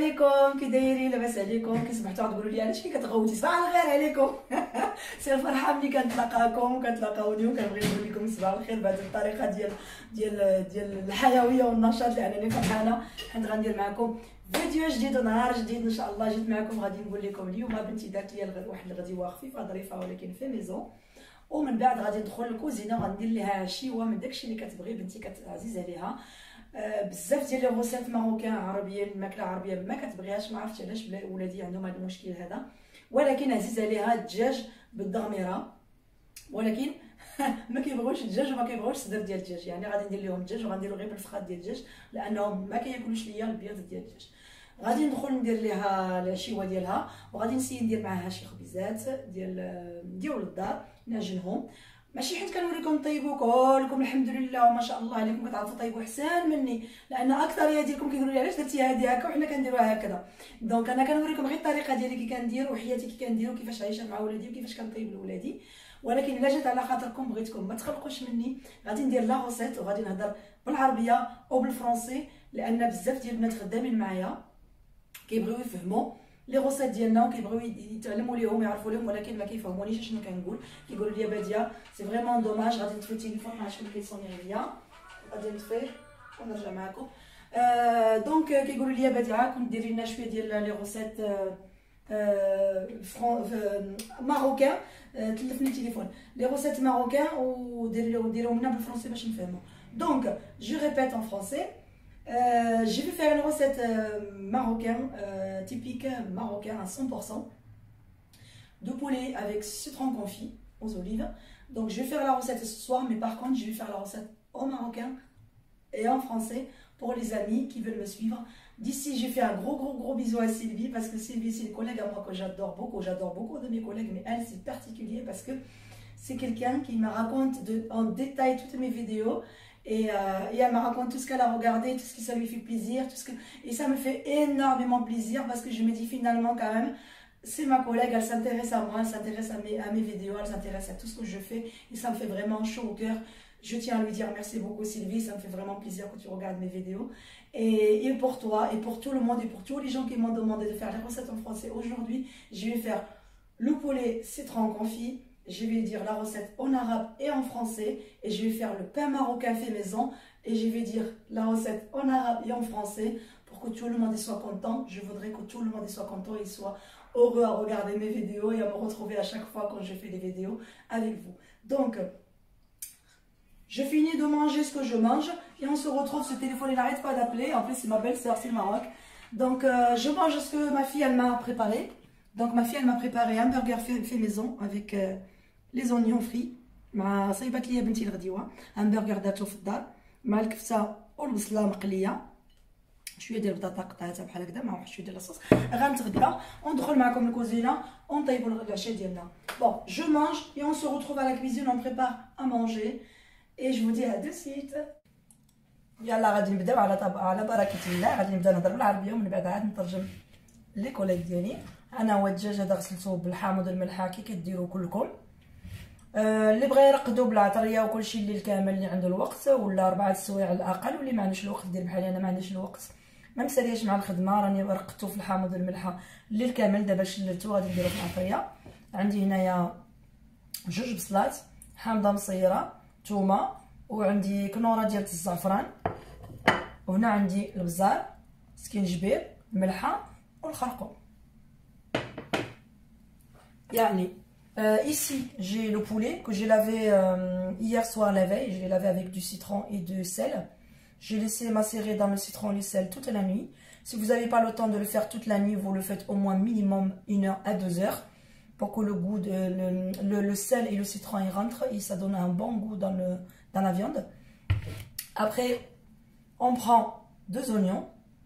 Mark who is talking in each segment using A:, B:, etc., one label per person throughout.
A: عليكم، كي دايرين؟ لاباس عليكم؟ كي صبحتوا تقولوا لي علاش كي كتغوتي؟ صباح الخير عليكم. سي الفرحه ملي كنتلاقاكم وكتلاقاوني، وكنبغي نقول لكم صباح الخير بهذه الطريقه ديال الحيويه والنشاط، لانني فرحانه حيت غندير معكم فيديو جديد ونهار جديد ان شاء الله. جيت معكم غادي نقول لكم اليوم بنتي دارت لي واحد الغديوه خفيفه ظريفه ولكن في ميزون، ومن بعد غادي ندخل للكوزينه وغندير لها عشيوه من داكشي اللي كتبغي بنتي عزيز عليها. بزاف ديال لي غوسيت ماروكان عربيين، الماكله العربيه ما كتبغيهاش، ما عرفتش علاش ولادي عندهم هذا المشكل هذا، ولكن عزيز عليها الدجاج بالضميره، ولكن ما كيبغوش الدجاج وما كيبغوش الصدر ديال الدجاج، يعني غادي ندير لهم الدجاج وغنديروا غير بالفخاد ديال الدجاج لانهم ما كياكلوش ليا البيض ديال الدجاج. غادي ندخل ندير ليها العشيوه ديالها، وغادي نسيي ندير معاها شي خبيزات ديال الدار نعجنهم، ماشي حيت كنوريكم طيبوا كلكم الحمد لله وما شاء الله عليكم كتعرفوا طيبوا احسن مني، لان اكثريه ديالكم كيقولوا لي علاش درتي هذه هكا وحنا كنديروها هكذا. دونك انا كنوريكم غير الطريقه ديالي كي كندير وحياتي كي كندير وكيفاش عايشه مع ولادي وكيفاش كنطيب لولادي. ولكن الا جات على خاطركم بغيتكم ما تخلقوش مني، غادي ندير لا غوسيت وغادي نهضر بالعربيه او بالفرنسي، لان بزاف ديال البنات خدامين معايا كيبغيو يفهموا لي غوسيت ديالنا وكيبغيو يتعلموا ليهم يعرفوا لهم، ولكن ما كيفهمونيش شنو كنقول. كيقولوا لي باديه سي فريمون دوماج. غادي نطفي التليفون مع شكون كيصوني عليا، غادي نطفيه ونرجع معكم. دونك كيقولوا لي باديه كنت ديري لنا شويه ديال لي غوسيت ماروكان. تلفني التليفون. لي غوسيت ماروكان وديريهم لنا بالفرنسي باش نفهموا. دونك جو ريبيت en français. Je vais faire une recette marocaine, typique marocain à 100%, de poulet avec citron confit aux olives. Donc je vais faire la recette ce soir, mais par contre je vais faire la recette en marocain et en français pour les amis qui veulent me suivre. D'ici, je fais un gros bisou à Sylvie, parce que Sylvie c'est une collègue à moi que j'adore beaucoup de mes collègues, mais elle c'est particulier parce que c'est quelqu'un qui me raconte en détail toutes mes vidéos. Et elle me raconte tout ce qu'elle a regardé, tout ce qui ça lui fait plaisir, et ça me fait énormément plaisir parce que je me dis finalement quand même, c'est ma collègue, elle s'intéresse à moi, elle s'intéresse à mes vidéos, elle s'intéresse à tout ce que je fais, et ça me fait vraiment chaud au cœur. Je tiens à lui dire merci beaucoup Sylvie, ça me fait vraiment plaisir que tu regardes mes vidéos. Et pour toi, et pour tout le monde, et pour tous les gens qui m'ont demandé de faire les recettes en français, aujourd'hui, je vais faire le poulet citron confit. Je vais dire la recette en arabe et en français, et je vais faire le pain marocain fait maison, et je vais dire la recette en arabe et en français pour que tout le monde soit content. Je voudrais que tout le monde soit content et soit heureux à regarder mes vidéos et à me retrouver à chaque fois quand je fais des vidéos avec vous. Donc, je finis de manger ce que je mange et on se retrouve. Ce téléphone il n'arrête pas d'appeler, en plus c'est ma belle-sœur, c'est le Maroc. Donc je mange ce que ma fille elle m'a préparé. Donc ma fille elle m'a préparé un burger fait maison avec les oignons frits مع صايبات ليا بنتي الغديوه، همبرغر دارته في الدار مع الكفته والبصله مقليه، شويه ديال البطاطا قطعتها بحال هكذا مع واحد شويه ديال الصوص. غنتغدى وندخل معكم الكوزينه ونطيبوا العشاء ديالنا. بون جو مانج et on se retrouve à la cuisine, on prépare à manger et je vous dis à de suite. يلا غادي نبداو على بركه الله. غادي نبدا نهضر بالعربيه ومن بعد عاد نترجم لي كوليك ديالي. انا هو الدجاج هذا غسلته بالحامض والملح كي كديروا كلكم. اللي بغى يرقدو بالعطريه وكلشي الليل كامل اللي عنده الوقت، ولا 4 السوايع على الاقل، واللي ما عندوش الوقت دير بحالي انا ما عنديش الوقت، ما مسالياش مع الخدمه، راني رقدتو في الحامض والملح الليل كامل. دابا شللتو غادي نديرو في العطريه. عندي هنايا 2 بصلات حامضه مصيره، ثومه، وعندي كنوره ديال الزعفران، وهنا عندي البزار، سكينجبير، الملحه والخرقوم. يعني ici j'ai le poulet que j'ai lavé hier soir la veille. Je l'ai lavé avec du citron et de sel. J'ai laissé macérer dans le citron et le sel toute la nuit. Si vous n'avez pas le temps de le faire toute la nuit, vous le faites au moins minimum 1 heure à 2 heures pour que le goût le sel et le citron y rentrent et ça donne un bon goût dans la viande. Après, on prend 2 oignons,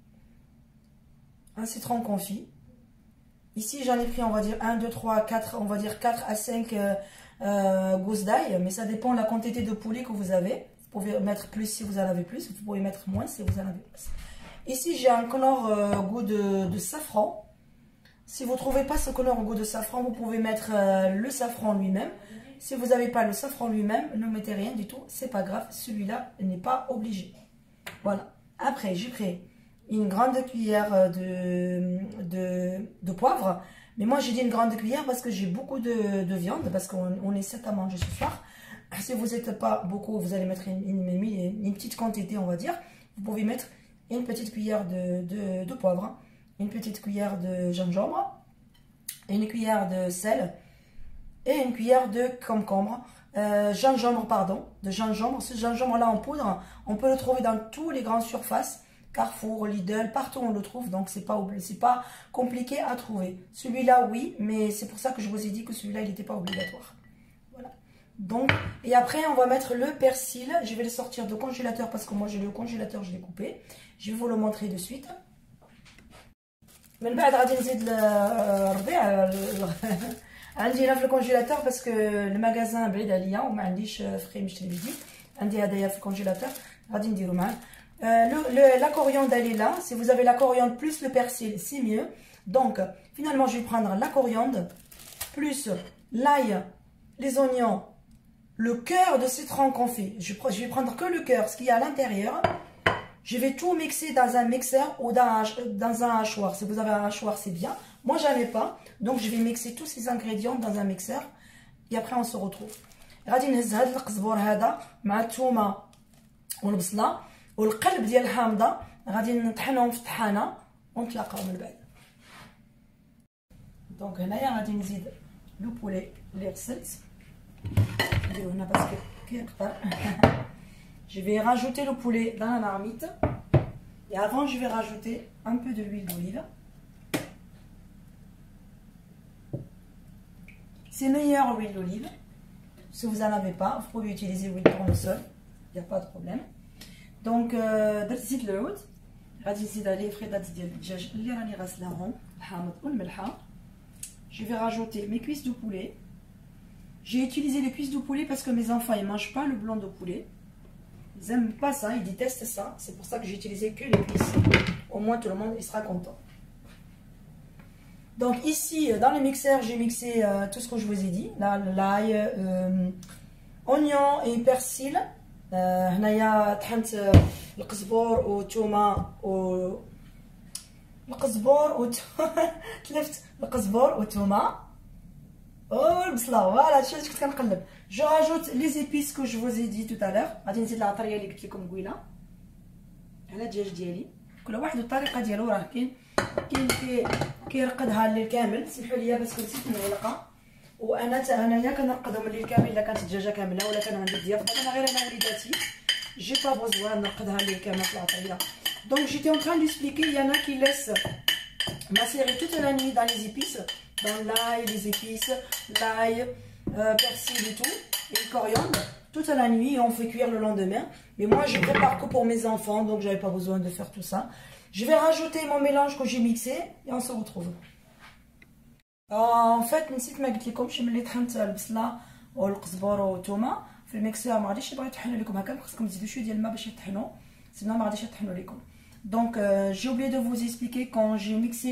A: un citron confit. Ici j'en ai pris, on va dire 1, 2, 3, 4, on va dire 4 à 5 gousses d'ail, mais ça dépend de la quantité de poulet que vous avez. Vous pouvez mettre plus si vous en avez plus, vous pouvez mettre moins si vous en avez plus. Ici j'ai un Knorr goût de safran. Si vous ne trouvez pas ce Knorr goût de safran, vous pouvez mettre le safran lui-même. Si vous n'avez pas le safran lui-même, ne mettez rien du tout, c'est pas grave, celui-là n'est pas obligé. Voilà. Après j'ai pris une grande cuillère de poivre. Mais moi, j'ai dit une grande cuillère parce que j'ai beaucoup de viande, parce qu'on est 7 à manger ce soir. Si vous n'êtes pas beaucoup, vous allez mettre une petite quantité, on va dire. Vous pouvez mettre une petite cuillère de poivre, une petite cuillère de gingembre, une cuillère de sel et une cuillère de concombre. Gingembre, pardon, de gingembre. Ce gingembre-là en poudre, on peut le trouver dans toutes les grandes surfaces. Carrefour, Lidl, partout on le trouve, donc c'est pas compliqué à trouver. Celui-là, oui, mais c'est pour ça que je vous ai dit que celui-là, il n'était pas obligatoire. Voilà. Donc, et après, on va mettre le persil. Je vais le sortir du congélateur parce que moi, je l'ai au congélateur, je l'ai coupé. Je vais vous le montrer de suite. من بعد غادي نزيد الربيع عندي هنا في الكونجيلاتور باسكو المغازان بعيد عليا وما عنديش فري نشري جديد. عندي هدايا في الكونجيلاتور غادي نديرو معاه. La coriandre elle est là. Si vous avez la coriandre plus le persil, c'est mieux. Donc finalement je vais prendre la coriandre plus l'ail, les oignons, le cœur de citron qu'on fait. Je vais prendre que le cœur, ce qu'il y a à l'intérieur. Je vais tout mixer dans un mixeur ou dans un hachoir. Si vous avez un hachoir, c'est bien. Moi, j'en ai pas. Donc, je vais mixer tous ces ingrédients dans un mixeur. Et après, on se retrouve. غادي نهز هذا القزبور هذا مع الثومه والبصله والقلب ديال الحامضه غادي نطحنهم في الطحانه ونتلاقاو من بعد. دونك هنايا غادي نزيد لو بولي اللي غسلت نديرو هنا باسكو كيكثر. Je vais rajouter le poulet dans la marmite. Et avant, je vais rajouter un peu de l'huile d'olive. C'est meilleur l'huile d'olive. Si vous n'en avez pas, vous pouvez utiliser l'huile de tournesol. Il n'y a pas de problème. Donc, درت زيت العود. غادي نزيد عليه فريدات ديال الدجاج اللي راني غاسلاهم الحامض والملحه. Je vais rajouter mes cuisses de poulet. J'ai utilisé les cuisses de poulet parce que mes enfants ne mangent pas le blanc de poulet. Ils n'aiment pas ça, ils détestent ça. C'est pour ça que j'ai utilisé que les cuisses. Au moins tout le monde il sera content. Donc ici, dans le mixeur, j'ai mixé tout ce que je vous ai dit. Là, l'ail, oignon et persil. هنايا طحنت القزبور وتومه تلفت القزبور وتومه والبصله. فوالا هادشي اللي كنت كنقلب. Je rajoute les épices que je vous ai dit tout à l'heure. غادي نزيد العطريه اللي قلت لكم قبيله على الدجاج ديالي. كل واحد والطريقه ديالو. راه كاين اللي كيرقدها الليل كامل. سمحوا لي باسكو نسيت المعلقه. وانا انايا كنرقدهم الليل كامل الا كانت الدجاجه كامله ولا كان عندي الضيافه. انا غير انا وليداتي جي با بوزوان نرقدها الليل كامل في العطريه. Donc j'étais en train d'expliquer, il y en a qui laissent macérer toute la nuit dans les épices, dans l'ail, les épices, l'ail, persil et tout, et le coriandre, toute la nuit et on fait cuire le lendemain. Mais moi je prépare que pour mes enfants, donc j'avais pas besoin de faire tout ça. Je vais rajouter mon mélange que j'ai mixé et on se retrouve. En fait نسيت ما قلت لكمش ملي طحنت البصله والقزبور والثومه في الميكسور ما غاديش يبغي يطحنوا لكم هكا، خصكم تزيدوا شويه ديال الماء باش يطحنوا، sinon ما غاديش يطحنوا لكم. Donc j'ai oublié de vous expliquer quand j'ai mixé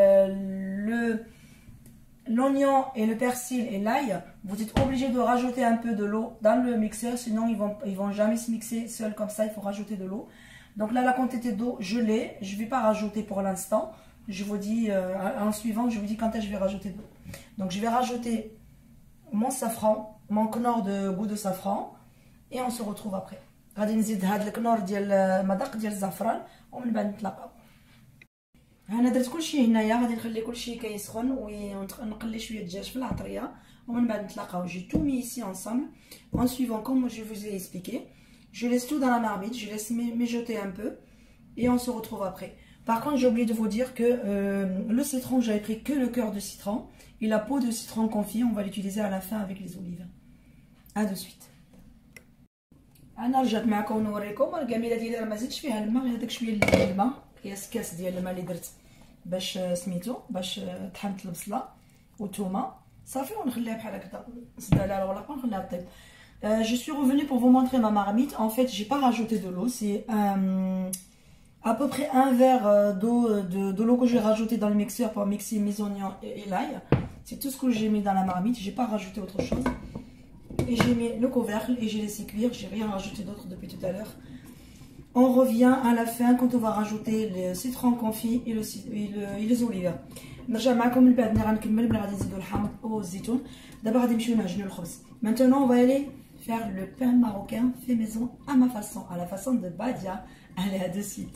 A: l'oignon et le persil et l'ail, vous êtes obligé de rajouter un peu de l'eau dans le mixeur, sinon ils vont jamais se mixer seuls comme ça, il faut rajouter de l'eau. Donc là la quantité d'eau je l'ai, je vais pas rajouter pour l'instant. Je vous dis, en suivant, je vous dis quand est-ce que je vais rajouter de l'eau. Donc je vais rajouter mon safran, mon knorr de goût de safran, et on se retrouve après. غادي نزيد هذا الكنور ديال المذاق ديال الزعفران ومن بعد نتلاقاو. انا درت كلشي هنايا، غادي نخلي كلشي كيسخن ونقلي شويه الدجاج في العطريه ومن بعد نتلاقاو. J'ai tout mis ici ensemble en suivant comme je vous ai expliqué. Je laisse tout dans la marmite, je laisse mijoter un peu et on se retrouve après. Par contre, j'ai oublié de vous dire que le citron, j'avais pris que le cœur de citron et la peau de citron confit, on va l'utiliser à la fin avec les olives. A de suite. انا رجعت معكم نوريكم القميله ديالي راه ما زدتش فيها الماء، غير داك شويه ديال الماء، كاس ديال الماء اللي درت باش سميتو باش طحنت البصله والثومه صافي ونخليها بحال هكذا نسدها على الورق ونخليها طيب. Je suis revenue pour vous montrer ma marmite. En fait, j'ai pas rajouté de l'eau, c'est à peu près un verre de l'eau que j'ai rajouté dans le mixeur pour mixer mes oignons et l'ail. C'est tout ce que j'ai mis dans la marmite, j'ai pas rajouté autre chose. Et j'ai mis le couvercle et j'ai laissé cuire, j'ai rien rajouté d'autre depuis tout à l'heure. On revient à la fin quand on va rajouter le citron confit et les olives. نرجع معكم من بعد ملي غنكمل ملي غادي نزيدو الحامض والزيتون. دابا غادي نمشيو نعجنو الخبز. Maintenant on va aller faire le pain marocain fait maison à ma façon, à la façon de Badia. Allez, à de suite.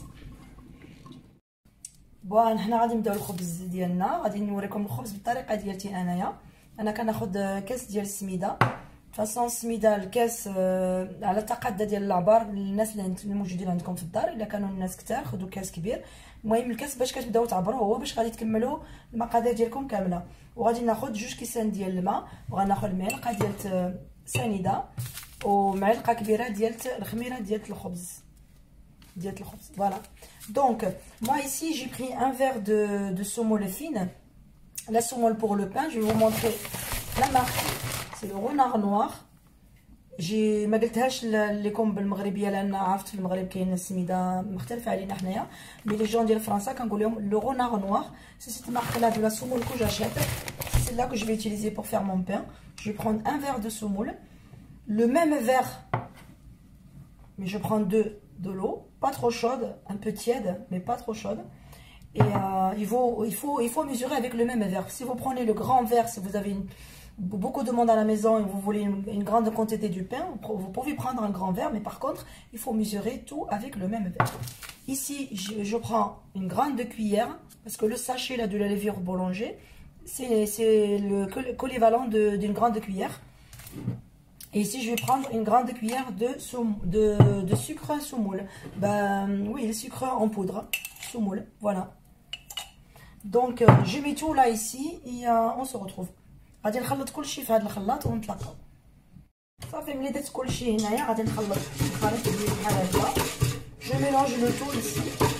A: بون حنا غادي نبداو الخبز ديالنا. غادي نوريكم الخبز بالطريقه ديالتي انايا. انا كناخذ كاس ديال السميده. فاصون السميده الكاس على التقاده ديال العبار. الناس اللي موجودين عندكم في الدار الا كانوا الناس كثار خذوا كاس كبير. المهم الكاس باش كتبداو تعبروه هو باش غادي تكملوا المقادير ديالكم كامله. وغادي ناخذ 2 كيسان ديال الماء، وغناخذ معلقه ديال سنيده ومعلقه كبيره ديال الخميره ديال الخبز. Voilà. Donc moi ici j'ai pris un verre de semoule fine. La semoule pour le pain, je vais vous montrer la marque. C'est le renard noir. جي ما قلتهاش لكم بالمغربيه لان عرفت في المغرب كاين السميده مختلفه علينا حنايا، مي لي جون ديال فرنسا كنقول لهم لو رونار نوار. سي سيت مارك لا دو لا semoule que j'achète. C'est là que je vais utiliser pour faire mon pain. Je vais prendre un verre de semoule, le même verre, mais je prends de l'eau, pas trop chaude, un peu tiède mais pas trop chaude. Et il faut mesurer avec le même verre. Si vous prenez le grand verre, si vous avez beaucoup de monde à la maison et vous voulez une grande quantité du pain, vous pouvez prendre un grand verre, mais par contre il faut mesurer tout avec le même verre. Ici je prends une grande cuillère, parce que le sachet là de la levure boulanger c'est l'équivalent d'une grande cuillère. Et ici je vais prendre une grande cuillère de sucre semoule. Oui, le sucre en poudre semoule. Voilà. Donc je mets tout là ici et on se retrouve. غادي نخلط كلشي في هذا الخلاط ونطلقوا. صافي ملي درت كلشي هنايا غادي نخلط الخليط ديالي بحال هكا. جو ميلونج لو تو ici.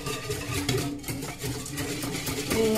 A: Et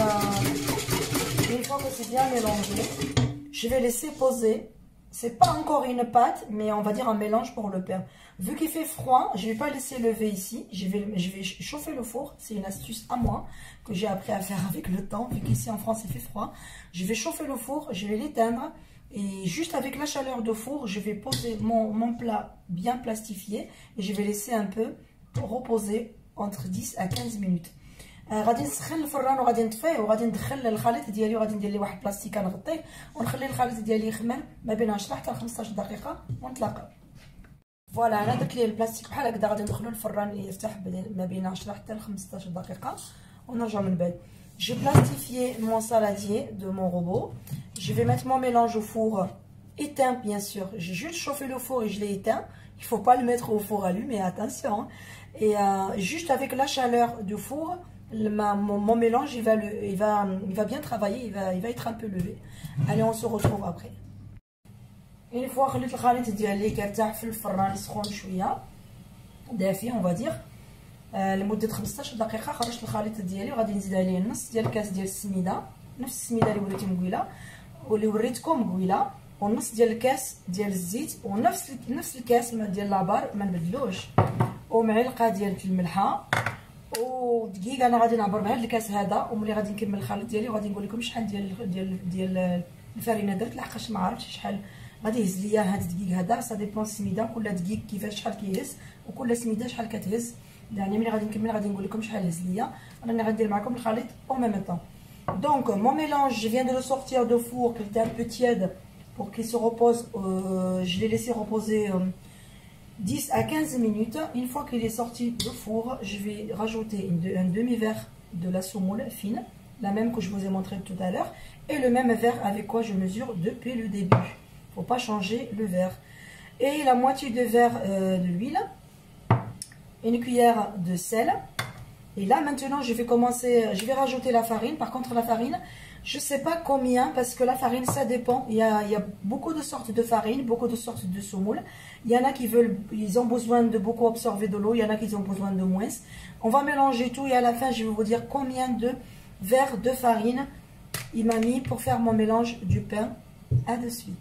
A: une fois que c'est bien mélangé, je vais laisser poser. C'est pas encore une pâte, mais on va dire un mélange pour le pain. Vu qu'il fait froid, je vais pas laisser lever ici. Je vais chauffer le four. C'est une astuce à moi que j'ai appris à faire avec le temps. Vu qu'ici en France il fait froid, je vais chauffer le four, je vais l'éteindre et juste avec la chaleur du four, je vais poser mon plat bien plastifié et je vais laisser un peu reposer entre 10 à 15 minutes. غادي نسخن الفران وغادي نطفيه وغادي ندخل الخليط ديالي وغادي ندير ليه واحد بلاستيك نغطيه ونخلي الخليط ديالي يخمر ما بين 10 حتى 15 دقيقه ونتلاقاو. فوالا انا درت ليه البلاستيك بحال هكذا غادي ندخلو الفران يرتاح ما بين 10 حتى 15 دقيقه ونرجعو من بعد. J'ai plastifié mon saladier de mon robot. Je vais mettre mon mélange au four éteint bien sûr. J'ai juste chauffé le four et je l'ai éteint. Il ne faut pas le mettre au four allumé, attention. Et juste avec la chaleur du four, mon mélange il va bien travailler, il va être un peu levé. Allez, on se retrouve après. Une fois خليت الخليط ديالي كيرتاح في الفران سخون شويه دافي on va dire لمده 15 دقيقه، خرجت الخليط ديالي وغادي نزيد عليه نص ديال الكاس ديال السميده، نفس السميده اللي وريتكم قويله واللي وريتكم قويله، ونص ديال الكاس ديال الزيت، ونفس الكاس ديال لابار ما نبدلوش، ومعلقه ديال الملحه ودقيقه. انا غادي نعبر بهذا الكاس هذا، وملي غادي نكمل الخليط ديالي وغادي نقول لكم شحال ديال الفرينه درت، لحقاش ما عرفتش شحال غادي يهز ليا هاد الدقيق هذا. سا ديبون السميده، كل دقيق كيفاش شحال كيهز وكل سميده شحال كتهز. يعني ملي غادي نكمل غادي نقول لكم شحال هز ليا. راني غندير معكم الخليط او ميم طون. Donc mon mélange, je viens de le sortir de four qui était un peu tiède pour qu'il se repose. Je l'ai laissé reposer 10 à 15 minutes. Une fois qu'il est sorti du four, je vais rajouter un demi-verre de la semoule fine, la même que je vous ai montré tout à l'heure, et le même verre avec quoi je mesure depuis le début. Il ne faut pas changer le verre. Et la moitié de verre de l'huile, une cuillère de sel. Et là maintenant je vais rajouter la farine. Par contre la farine, je ne sais pas combien, parce que la farine ça dépend. Il y a beaucoup de sortes de farine, beaucoup de sortes de semoule. Il y en a qui ils ont besoin de beaucoup absorber de l'eau, il y en a qui ont besoin de moins. On va mélanger tout et à la fin je vais vous dire combien de verres de farine il m'a mis pour faire mon mélange du pain. À de suite.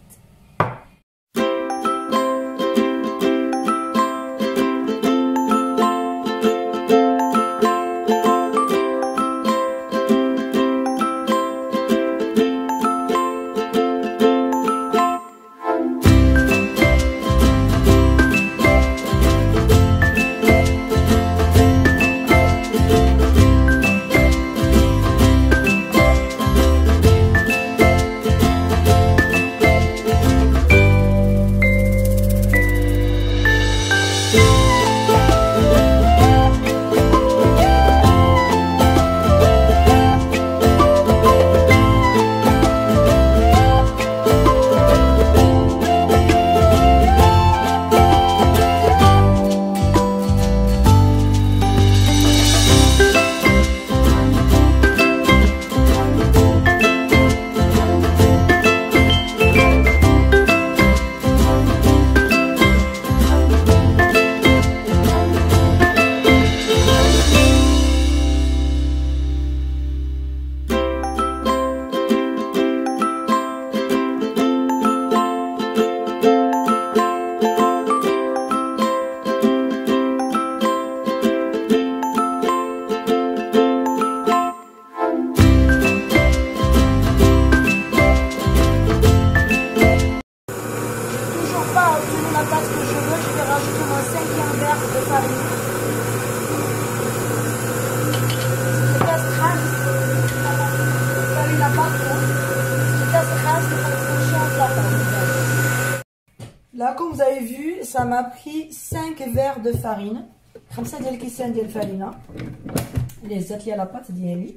A: Là, comme vous avez vu, ça m'a pris 5 verres de farine. 5 ديال الكيسان ديال الفرينه اللي هزات لي لا بات ديالي.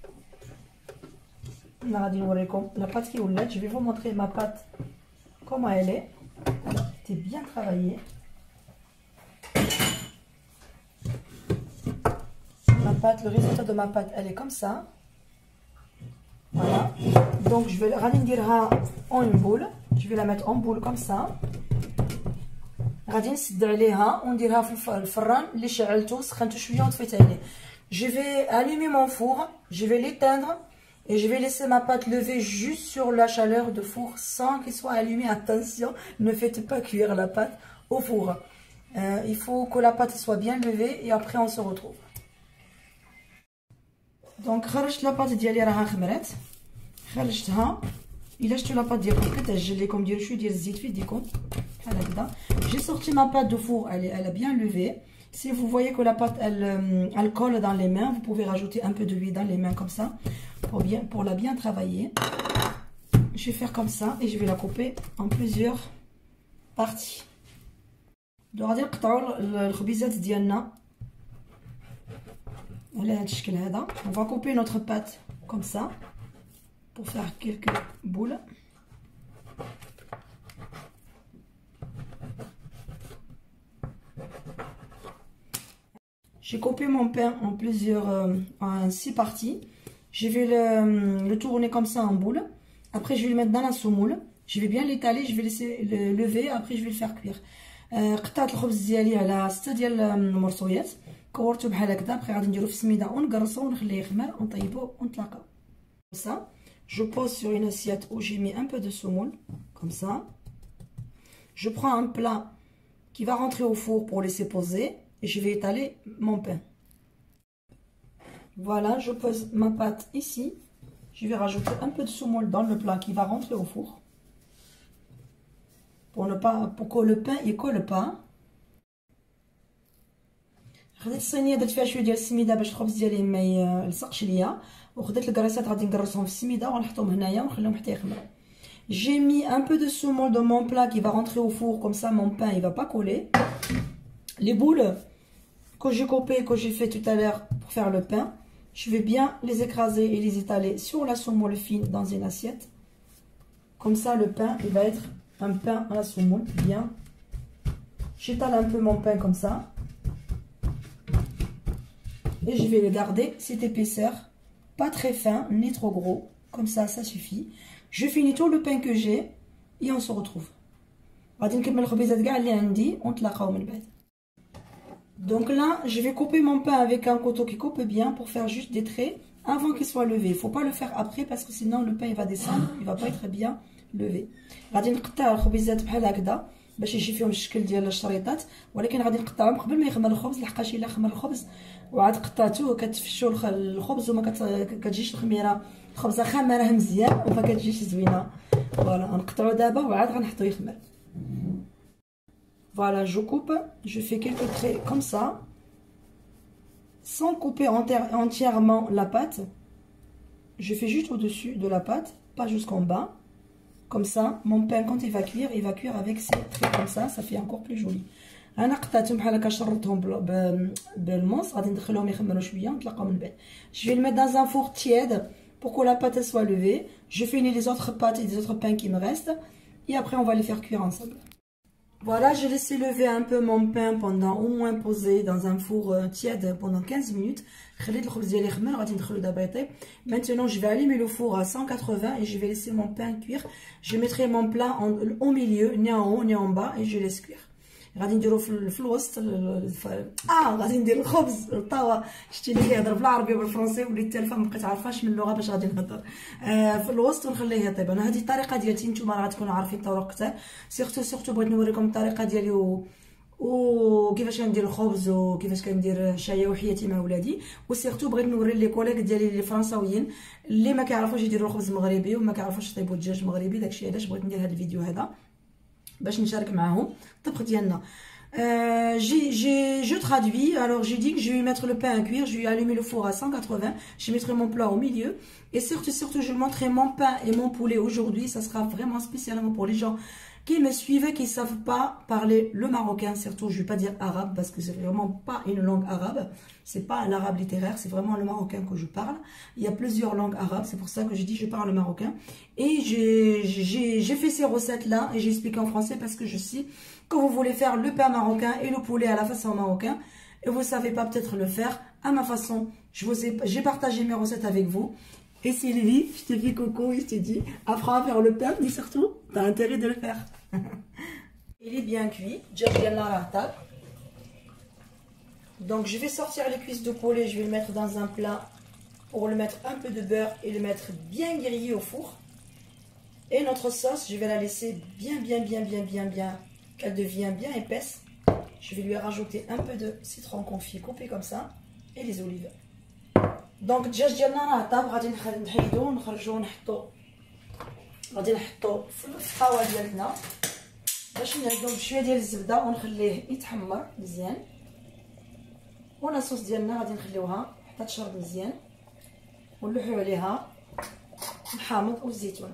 A: انا غادي نوريكم لا بات كي ولات. Je vais vous montrer ma pâte comment elle est. Elle est bien travaillée. Ma pâte, le résultat de ma pâte, elle est comme ça. Voilà. Donc je vais غادي نديرها en une boule. Je vais la mettre en boule comme ça. غادي نسد عليها ونديرها في الفران اللي شعلته سخنته شويه وطفيت عليه. Je vais allumer mon four, je vais l'éteindre et je vais laisser ma pâte lever juste sur la chaleur de four sans qu'elle soit allumée. Attention, ne faites pas cuire la pâte au four. Il faut que la pâte soit bien levée et après on se retrouve. Donc خرجت لا بات ديالي راها خمرات. خرجتها. الا شفتوا لا بات ديالكم كتعجل لكم ديروا شويه ديال الزيت في يديكم بحال هكذا. J'ai sorti ma pâte de four, elle a bien levé. Si vous voyez que la pâte elle colle dans les mains, vous pouvez rajouter un peu de l'huile dans les mains comme ça pour la bien travailler. Je vais faire comme ça et je vais la couper en plusieurs parties. غادي نقطعوا الخبيزات ديالنا على هذا الشكل هذا. On va couper notre pâte comme ça pour faire quelques boules. J'ai coupé mon pain en plusieurs, en 6 parties. Je vais le tourner comme ça en boule. Après, je vais le mettre dans la semoule. Je vais bien l'étaler. Je vais laisser le lever. Après, je vais le faire cuire. قطعت الخبز ديالي على 6 ديال المرصويات. كورته بحال هكذا. Après, غادي نديرو في السميده ونقرصو ونخليه يخمر ونطيبو ونتلاقاو. Comme ça, je pose sur une assiette où j'ai mis un peu de semoule. Comme ça. Je prends un plat qui va rentrer au four pour laisser poser. Et je vais étaler mon pain. Voilà, je pose ma pâte ici. Je vais rajouter un peu de semoule dans le plat qui va rentrer au four. Pour que le pain ne colle pas. خديت الصينيه درت فيها شويه ديال السميده باش الخبز ديالي ما يلصقش ليا. وخديت الكريسات غادي نكرسهم في السميده ونحطهم هنايا ونخليهم حتى يخمروا. J'ai mis un peu de semoule dans mon plat qui va rentrer au four. Comme ça, mon pain il va pas coller. Les boules que j'ai coupées, que j'ai fait tout à l'heure pour faire le pain, je vais bien les écraser et les étaler sur la semoule fine dans une assiette. Comme ça, le pain, il va être un pain à la semoule, bien. J'étale un peu mon pain comme ça. Et je vais le garder cette épaisseur, pas très fin, ni trop gros. Comme ça, ça suffit. Je finis tout le pain que j'ai et on se retrouve. غادي نكمل الخبيزات كاع اللي عندي ونتلاقاو من بعد. Donc là, je vais couper mon pain avec un couteau qui coupe bien pour faire juste des traits avant qu'il soit levé. Il ne faut pas le faire après parce que sinon le pain il va descendre, il ne va pas être bien levé. غادي نقطع الخبيزات بحال هكذا باش يجي فيهم الشكل ديال الشريطات، ولكن غادي نقطعهم قبل ما يخمر الخبز لحقاش الا خمر الخبز وعاد قطعتوه كتفشوا الخبز وما كتجيش الخميره الخبزه خامره مزيان وما كتجيش زوينه. فوالا غنقطعو دابا وعاد غنحطو يخمر. Voilà, je coupe, je fais quelques traits comme ça, sans couper entièrement la pâte. Je fais juste au-dessus de la pâte, pas jusqu'en bas. Comme ça, mon pain, quand il va cuire avec ces traits comme ça fait encore plus joli. أنا قطعتهم بحال هكا شرطتهم بالموس غادي ندخلهم يخمروا شويه ونتلاقاو من بعد. Je vais le mettre dans un four tiède pour que la pâte soit levée. Je finis les autres pâtes et les autres pains qui me restent et après on va les faire cuire ensemble. Voilà, j'ai laissé lever un peu mon pain pendant au moins posé dans un four tiède pendant 15 minutes. Maintenant, je vais allumer le four à 180 et je vais laisser mon pain cuire. Je mettrai mon plat au milieu, ni en haut ni en bas, et je laisse cuire. غادي نديرو في الوسط غادي ندير الخبز الطاوه. شتي اللي كيهضر بالعربيه وبالفرنسي وليت تالفه ما بقيت عارفاش من اللغه باش غادي نهضر في الوسط ونخليه يطيب. انا هذه الطريقه ديالتي، نتوما راه غتكونوا عارفين الطرق كثار. سيرتو بغيت نوريكم الطريقه ديالي وكيفاش كندير الخبز وكيفاش كندير شايه وحياتي مع ولادي. وسيرتو بغيت نوري لي كوليك ديالي اللي فرنساويين اللي ما كيعرفوش يديروا الخبز مغربي وما كيعرفوش يطيبوا الدجاج مغربي. داكشي علاش بغيت ندير هذا الفيديو هذا باش نشارك معاهم الطبخ ديالنا. Je traduis. Alors j'ai dit que je vais mettre le pain à cuire, je vais allumer le four à 180, je mettrai mon plat au milieu et surtout je montrerai mon pain et mon poulet aujourd'hui. Ça sera vraiment spécialement pour les gens qui me suivent, qui ne savent pas parler le marocain, surtout, je ne vais pas dire arabe, parce que c'est vraiment pas une langue arabe. C'est pas l'arabe littéraire, c'est vraiment le marocain que je parle. Il y a plusieurs langues arabes, c'est pour ça que je dis je parle le marocain. Et j'ai fait ces recettes-là, et j'ai expliqué en français, parce que je sais que vous voulez faire le pain marocain et le poulet à la façon marocain, et vous ne savez pas peut-être le faire à ma façon. J'ai partagé mes recettes avec vous. Et Sylvie, je te dis coucou, je te dis, apprends à faire le pain, mais surtout, tu as intérêt de le faire. Il est bien cuit. Donc, je vais sortir les cuisses de poulet, je vais le mettre dans un plat pour le mettre un peu de beurre et le mettre bien grillé au four. Et notre sauce, je vais la laisser bien, qu'elle devient bien épaisse. Je vais lui rajouter un peu de citron confit coupé comme ça et les olives. دونك الدجاج ديالنا راه طاب، غادي نحيدو ونخرجو ونحطو، غادي نحطو في الطاوه ديالنا باش نعدو بشويه ديال الزبده ونخليه يتحمر مزيان. ولاصوص ديالنا غادي نخليوها حتى تشرب مزيان ونلوحو عليها الحامض والزيتون.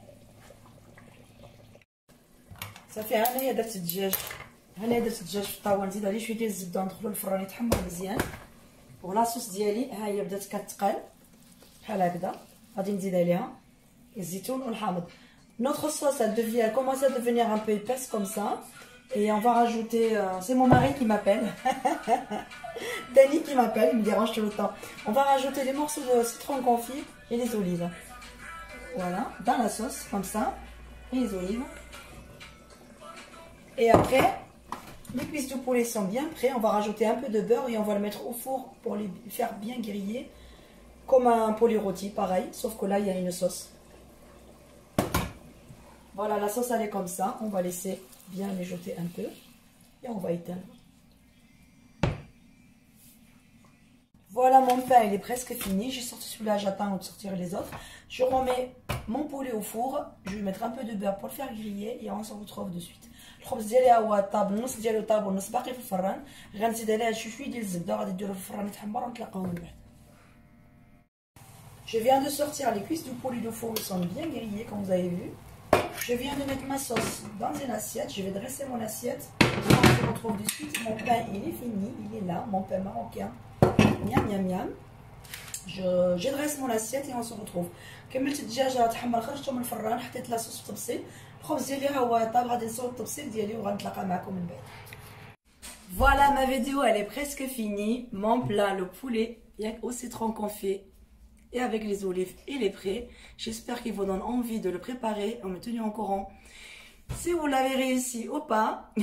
A: صافي ها انايا درت الدجاج، في الطاوه، نزيد عليه شويه ديال الزبده وندخلو الفران يتحمر مزيان. ولاصوص ديالي ها هي بدات كتقال بحال هكذا، غادي نزيد عليها الزيتون والحامض. Notre sauce elle commence à devenir un peu épaisse comme ça et on va rajouter c'est mon mari qui m'appelle Dani qui m'appelle, il me dérange tout le temps. On va rajouter des morceaux de citron confit et les olives, voilà, dans la sauce comme ça, et les olives. Et après les cuisses de poulet sont bien prêtes, on va rajouter un peu de beurre et on va le mettre au four pour les faire bien griller, comme un poulet rôti, pareil, sauf que là il y a une sauce. Voilà, la sauce elle est comme ça, on va laisser bien mijoter un peu et on va éteindre. Voilà, mon pain il est presque fini, j'ai sorti celui-là, j'attends de sortir les autres. Je remets mon poulet au four, je vais mettre un peu de beurre pour le faire griller et on se retrouve de suite. الخبز ديالي ها هو طاب، النص ديالو طاب والنص باقي في الفران. غنزيد عليه شويه ديال الزبده، غادي نديرو في الفران يتحمر ونتلاقاو من بعد. Je viens de sortir les cuisses du poulet de four, ils sont bien grillées comme vous avez vu. Je viens de mettre ma sauce dans une assiette, je vais dresser mon assiette. On se retrouve de suite. Mon pain il est fini, il est là, mon pain marocain. Miam miam miam. Je dresse mon assiette et on se retrouve. كملت الدجاج راه تحمر، خرجته من الفران، حطيت لاصوص في الطبسيل. الخبز ديالي ها هو طاب، غادي نصور الطبسيل ديالي وغنتلاقى معكم من بعد. Voilà, ma vidéo elle est presque finie. Mon plat, le poulet au citron confit et avec les olives, il est prêt. J'espère qu'il vous donne envie de le préparer. On me tient au courant si vous l'avez réussi ou pas.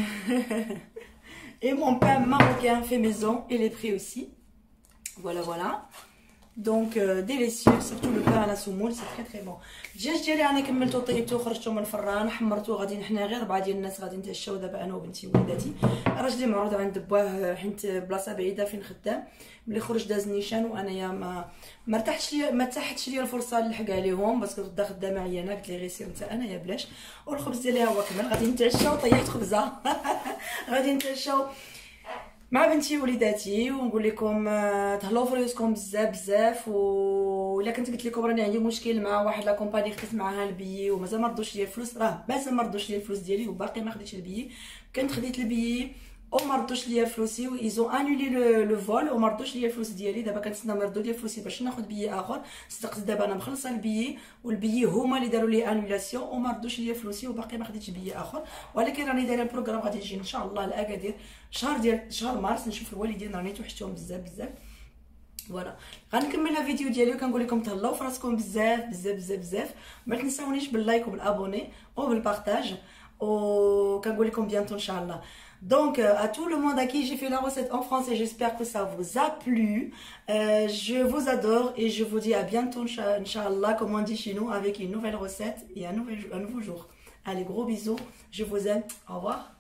A: Et mon pain marocain fait maison, il est prêt aussi. Voilà, voilà. Donc délicieux, surtout le pain à la semoule, c'est très très bon. الدجاج ديالي انا كملته طيبته وخرجته من الفران حمرته. غادي حنا غير 4 ديال الناس غادي نتعشاو دابا انا وبنتي ووليداتي. راجلي معروض عند باه حيت بلاصه بعيده فين خدام، ملي خرج داز نيشان وانايا ما ارتحتش ليا، ما تاحتش ليا الفرصه نلحق عليهم باسكو غدا خدامه عيانه. قلت لي غير سير انت انايا بلاش. والخبز ديالي هو كمل، غادي نتعشاو. طيحت خبزه غادي نتعشاو مع بنتي ووليداتي ونقول لكم تهلاو في ريوسكم بزاف. ولا كنت قلت لكم راني عندي مشكل مع واحد لا كومباني خديت معاها البيي ومازال ما ردوش ليا الفلوس، راه مازال ما ردوش ليا الفلوس ديالي وباقي ما خديتش البيي. كنت خديت البيي وما ردوش ليا فلوسي وايزون انولي لو فول وما ردوش ليا الفلوس ديالي. دابا كنتسنى ما يردوا ليا فلوسي باش ناخذ بيي اخر. صدقت دابا انا مخلصه البيي والبيي هما اللي داروا لي انولاسيون وما ردوش ليا فلوسي وباقي ما خديتش بيي اخر. ولكن راني دايره البروغرام غادي نجي ان شاء الله لاكادير شهر مارس نشوف الوالدين، راني توحشتهم بزاف. فوالا غنكمل الفيديو ديالي وكنقول لكم تهلاو في راسكم بزاف. ما تنساونيش باللايك وبالابوني وبالبارطاج، وكنقول لكم بيانتو ان شاء الله. Donc à tout le monde à qui j'ai fait la recette en français, j'espère que ça vous a plu. Je vous adore et je vous dis à bientôt Inch'Allah, comme on dit chez nous, avec une nouvelle recette et un nouveau jour. Allez, gros bisous, je vous aime, au revoir.